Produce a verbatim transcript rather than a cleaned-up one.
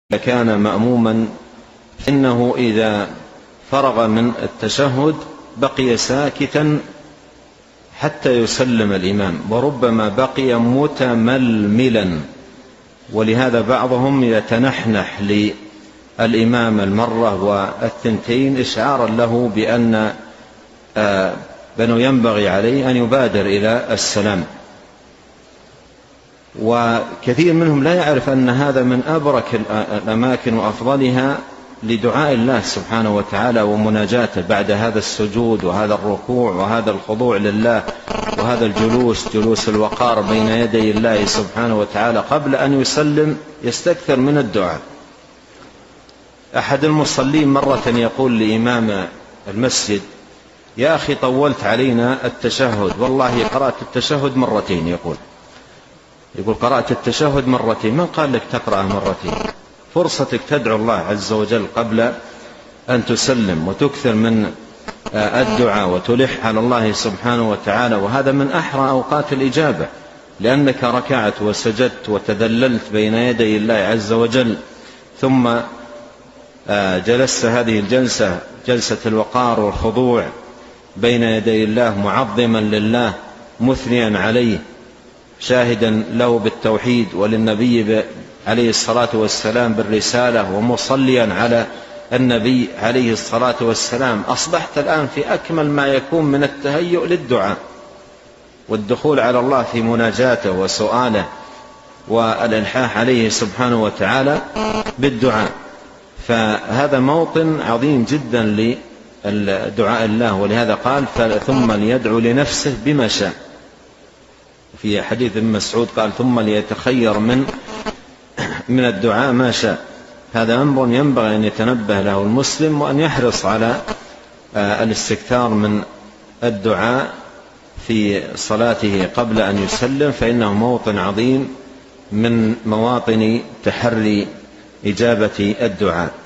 كان مأموما إنه إذا فرغ من التشهد بقي ساكتا حتى يسلم الإمام، وربما بقي متململا، ولهذا بعضهم يتنحنح للإمام المرة والثنتين إشعارا له بأن بأنه ينبغي عليه أن يبادر إلى السلام. وكثير منهم لا يعرف أن هذا من أبرك الأماكن وأفضلها لدعاء الله سبحانه وتعالى ومناجاته بعد هذا السجود وهذا الركوع وهذا الخضوع لله وهذا الجلوس جلوس الوقار بين يدي الله سبحانه وتعالى. قبل أن يسلم يستكثر من الدعاء. أحد المصلين مرة يقول لإمام المسجد: يا أخي طولت علينا التشهد، والله قرأت التشهد مرتين. يقول يقول قرأت التشهد مرتين، من قال لك تقرأ مرتين؟ فرصتك تدعو الله عز وجل قبل أن تسلم، وتكثر من الدعاء وتلح على الله سبحانه وتعالى، وهذا من أحرى أوقات الإجابة، لأنك ركعت وسجدت وتذللت بين يدي الله عز وجل، ثم جلست هذه الجلسة جلسة الوقار والخضوع بين يدي الله، معظما لله مثنيا عليه، شاهدا له بالتوحيد وللنبي عليه الصلاة والسلام بالرسالة، ومصليا على النبي عليه الصلاة والسلام. أصبحت الآن في أكمل ما يكون من التهيؤ للدعاء والدخول على الله في مناجاته وسؤاله والإلحاح عليه سبحانه وتعالى بالدعاء. فهذا موطن عظيم جدا للدعاء الله، ولهذا قال: ثم ليدعو لنفسه بما شاء. في حديث ابن مسعود قال: ثم ليتخير من من الدعاء ما شاء. هذا أمر ينبغي أن يتنبه له المسلم، وأن يحرص على الاستكثار من الدعاء في صلاته قبل أن يسلم، فإنه موطن عظيم من مواطن تحري إجابة الدعاء.